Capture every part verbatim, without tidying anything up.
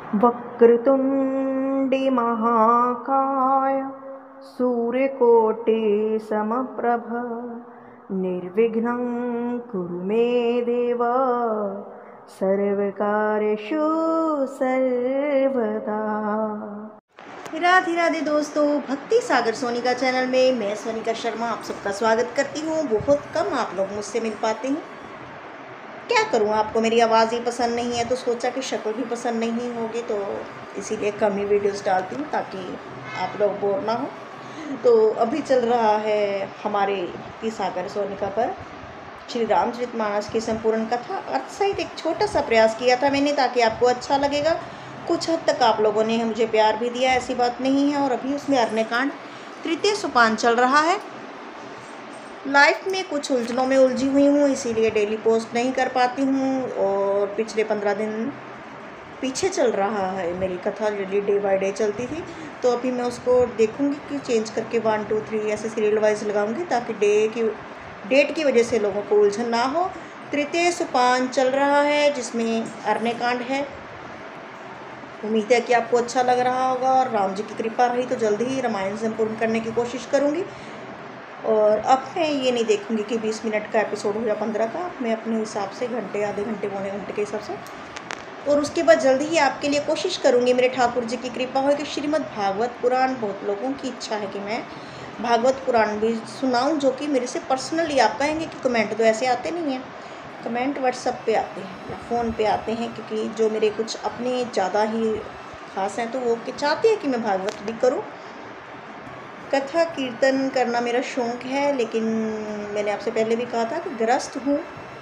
वक्रतुण्डी महाकाय सूर्यकोटि समप्रभ निर्विघ्नं कुरु मे देव सर्वकार्येषु सर्वदा। राधे राधे दोस्तों, भक्ति सागर सोनिका चैनल में मैं सोनिका शर्मा आप सबका स्वागत करती हूँ। बहुत कम आप लोग मुझसे मिल पाते हैं, क्या करूँ, आपको मेरी आवाज़ ही पसंद नहीं है तो सोचा कि शक्ल भी पसंद नहीं होगी, तो इसीलिए कम ही वीडियोस डालती हूँ ताकि आप लोग बोर ना हो। तो अभी चल रहा है हमारे भक्ति सागर सोनिका पर श्री रामचरितमानस की संपूर्ण कथा अर्थ सहित एक छोटा सा प्रयास किया था मैंने, ताकि आपको अच्छा लगेगा। कुछ हद तक आप लोगों ने मुझे प्यार भी दिया, ऐसी बात नहीं है। और अभी उसमें अरण्यकांड तृतीय सोपान चल रहा है। लाइफ में कुछ उलझनों में उलझी हुई हूँ, इसीलिए डेली पोस्ट नहीं कर पाती हूँ। और पिछले पंद्रह दिन पीछे चल रहा है मेरी कथा, डेली डे बाय डे चलती थी, तो अभी मैं उसको देखूँगी कि चेंज करके वन टू थ्री ऐसे सीरियल वाइज लगाऊंगी, ताकि डे की डेट की वजह से लोगों को उलझन ना हो। तृतीय सोपान चल रहा है जिसमें अरण्यकांड है। उम्मीद है कि आपको अच्छा लग रहा होगा, और राम जी की कृपा रही तो जल्दी ही रामायण संपूर्ण करने की कोशिश करूँगी। और अब मैं ये नहीं देखूंगी कि बीस मिनट का एपिसोड हो या पंद्रह का, मैं अपने हिसाब से घंटे आधे घंटे पौने घंटे के हिसाब से। और उसके बाद जल्दी ही आपके लिए कोशिश करूंगी, मेरे ठाकुर जी की कृपा हो, कि श्रीमद् भागवत पुराण, बहुत लोगों की इच्छा है कि मैं भागवत पुराण भी सुनाऊं, जो कि मेरे से पर्सनली आप कहेंगे कि कमेंट तो ऐसे आते नहीं हैं, कमेंट व्हाट्सएप पे आते हैं या फ़ोन पे आते हैं, क्योंकि जो मेरे कुछ अपने ज़्यादा ही खास हैं तो वो चाहते हैं कि मैं भागवत भी करूँ। कथा कीर्तन करना मेरा शौक़ है, लेकिन मैंने आपसे पहले भी कहा था कि ग्रस्त हूँ,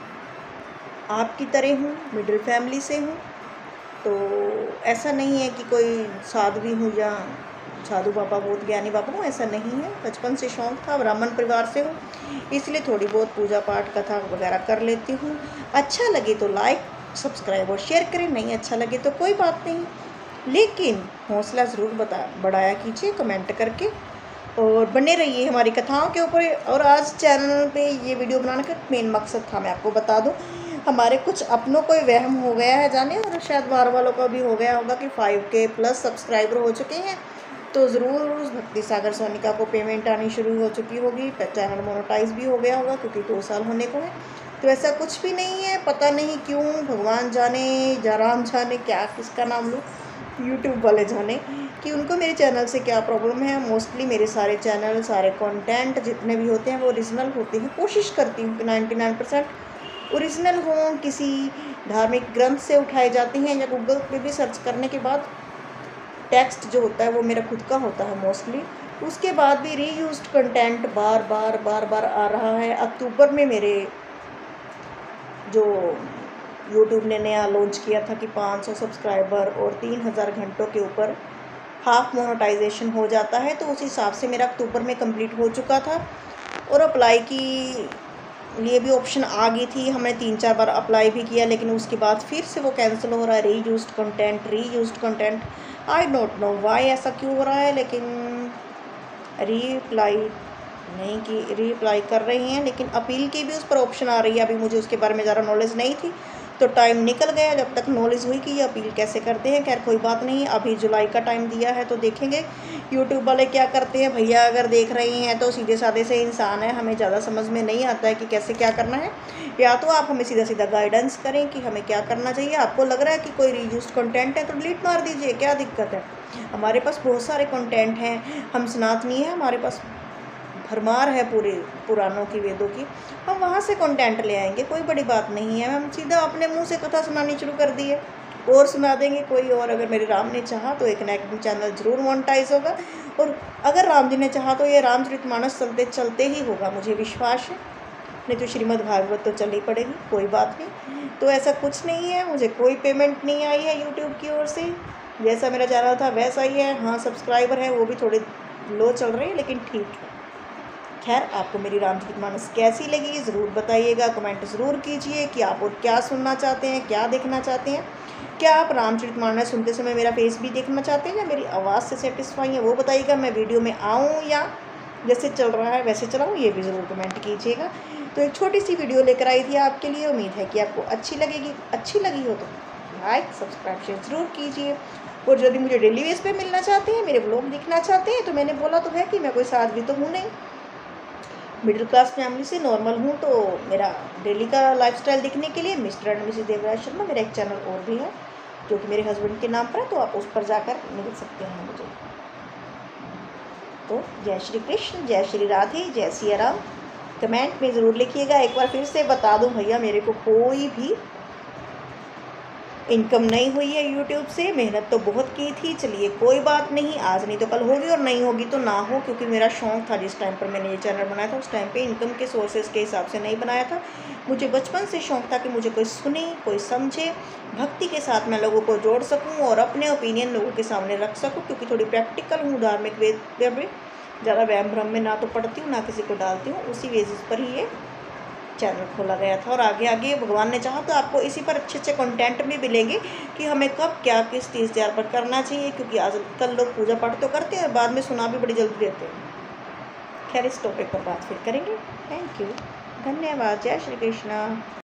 आपकी तरह हूँ, मिडिल फैमिली से हूँ। तो ऐसा नहीं है कि कोई साधु भी हूँ या साधु बाबा बहुत ज्ञानी बाबा हूँ, ऐसा नहीं है। बचपन से शौक़ था, ब्राह्मण परिवार से हूँ, इसलिए थोड़ी बहुत पूजा पाठ कथा वगैरह कर लेती हूँ। अच्छा लगे तो लाइक सब्सक्राइब और शेयर करें, नहीं अच्छा लगे तो कोई बात नहीं, लेकिन हौसला ज़रूर बता बढ़ाया कीजिए कमेंट करके, और बने रहिए हमारी कथाओं के ऊपर। और आज चैनल पे ये वीडियो बनाने का मेन मकसद था, मैं आपको बता दूं, हमारे कुछ अपनों को वहम हो गया है जाने, और शायद बाहर वालों का भी हो गया होगा कि फाइव के प्लस सब्सक्राइबर हो चुके हैं, तो ज़रूर भक्ति सागर सोनिका को पेमेंट आनी शुरू हो चुकी होगी, चैनल मोनेटाइज भी हो गया होगा, क्योंकि दो साल होने को है। तो ऐसा कुछ भी नहीं है, पता नहीं क्यों, भगवान जाने या राम जाने, क्या किसका नाम लूँ, यूट्यूब वाले जाने कि उनको मेरे चैनल से क्या प्रॉब्लम है। मोस्टली मेरे सारे चैनल, सारे कंटेंट जितने भी होते हैं वो ओरिजिनल होते हैं। कोशिश करती हूँ कि निन्यानवे परसेंट ओरिजिनल हों, किसी धार्मिक ग्रंथ से उठाए जाते हैं, या गूगल पे भी सर्च करने के बाद टेक्स्ट जो होता है वो मेरा खुद का होता है मोस्टली। उसके बाद भी रीयूज्ड कंटेंट बार बार बार बार आ रहा है। अक्टूबर में मेरे जो यूट्यूब ने नया लॉन्च किया था कि पाँच सौ सब्सक्राइबर और तीन हज़ार घंटों के ऊपर हाफ मोनेटाइजेशन हो जाता है, तो उस हिसाब से मेरा अक्टूबर में कंप्लीट हो चुका था। और अप्लाई की लिए भी ऑप्शन आ गई थी, हमने तीन चार बार अप्लाई भी किया, लेकिन उसके बाद फिर से वो कैंसिल हो रहा है। Reused content reused content I don't know why ऐसा क्यों हो रहा है, लेकिन रीअप्लाई नहीं कि रीअप्लाई कर रही हैं, लेकिन अपील की भी उस पर ऑप्शन आ रही है। अभी मुझे उसके बारे में ज़्यादा नॉलेज नहीं थी, तो टाइम निकल गया जब तक नॉलेज हुई कि ये अपील कैसे करते हैं। खैर कोई बात नहीं, अभी जुलाई का टाइम दिया है तो देखेंगे यूट्यूब वाले क्या करते हैं। भैया अगर देख रही हैं तो सीधे साधे से इंसान है, हमें ज़्यादा समझ में नहीं आता है कि कैसे क्या करना है, या तो आप हमें सीधा सीधा गाइडेंस करें कि हमें क्या करना चाहिए। आपको लग रहा है कि कोई रीयूज्ड कंटेंट है तो डिलीट मार दीजिए, क्या दिक्कत है। हमारे पास बहुत सारे कंटेंट हैं, हम सनातनी हैं, हमारे पास भरमार है पूरे पुराणों की, वेदों की, हम वहाँ से कंटेंट ले आएंगे, कोई बड़ी बात नहीं है। हम सीधा अपने मुंह से कथा सुनानी शुरू कर दी है और सुना देंगे कोई और। अगर मेरे राम ने चाहा तो एक ना एक चैनल जरूर मोनेटाइज होगा, और अगर राम जी ने चाहा तो ये रामचरितमानस चलते चलते ही होगा, मुझे विश्वास है। नहीं तो श्रीमद् भागवत तो चल ही पड़ेगी, कोई बात नहीं। तो ऐसा कुछ नहीं है, मुझे कोई पेमेंट नहीं आई है यूट्यूब की ओर से, जैसा मेरा चैनल था वैसा ही है। हाँ सब्सक्राइबर है वो भी थोड़े लो चल रहे हैं, लेकिन ठीक है। खैर आपको मेरी रामचरितमानस कैसी लगी ज़रूर बताइएगा, कमेंट ज़रूर कीजिए कि आप और क्या सुनना चाहते हैं, क्या देखना चाहते हैं। क्या आप रामचरितमानस सुनते समय मेरा फेस भी देखना चाहते हैं, या मेरी आवाज़ से सेटिस्फाई है वो बताइएगा। मैं वीडियो में आऊँ या जैसे चल रहा है वैसे चलाऊँ, ये भी ज़रूर कमेंट कीजिएगा। तो एक छोटी सी वीडियो लेकर आई थी आपके लिए, उम्मीद है कि आपको अच्छी लगेगी। अच्छी लगी हो तो लाइक सब्सक्राइब शेयर ज़रूर कीजिए। और यदि मुझे डेली बेस पे मिलना चाहते हैं, मेरे ब्लॉग देखना चाहते हैं, तो मैंने बोला तो है कि मैं कोई साध्वी तो हूँ नहीं, मिडिल क्लास फैमिली से नॉर्मल हूँ। तो मेरा डेली का लाइफस्टाइल देखने के लिए Mr and Mrs Devraj Sharma मेरा एक चैनल और भी है जो कि मेरे हस्बैंड के नाम पर है, तो आप उस पर जाकर मिल सकते हैं मुझे। तो जय श्री कृष्ण, जय श्री राधे, जय सिया राम। कमेंट में ज़रूर लिखिएगा। एक बार फिर से बता दूं भैया, मेरे को कोई भी इनकम नहीं हुई है यूट्यूब से। मेहनत तो बहुत की थी, चलिए कोई बात नहीं, आज नहीं तो कल होगी, और नहीं होगी तो ना हो, क्योंकि मेरा शौक़ था जिस टाइम पर मैंने ये चैनल बनाया था, उस टाइम पे इनकम के सोर्सेज के हिसाब से नहीं बनाया था। मुझे बचपन से शौक़ था कि मुझे कोई सुने, कोई समझे, भक्ति के साथ मैं लोगों को जोड़ सकूँ और अपने ओपिनियन लोगों के सामने रख सकूँ, क्योंकि थोड़ी प्रैक्टिकल हूँ, धार्मिक वेद में ज़्यादा वहम भ्रम में ना तो पढ़ती हूँ ना किसी को डालती हूँ। उसी बेसिस पर ही ये चैनल खोला गया था, और आगे आगे भगवान ने चाहा तो आपको इसी पर अच्छे अच्छे कंटेंट भी मिलेंगे कि हमें कब क्या किस तीस हजार पर करना चाहिए, क्योंकि आजकल लोग पूजा पाठ तो करते हैं, बाद में सुना भी बड़ी जल्दी देते हैं। खैर, इस टॉपिक पर बात फिर करेंगे। थैंक यू, धन्यवाद, जय श्री कृष्णा।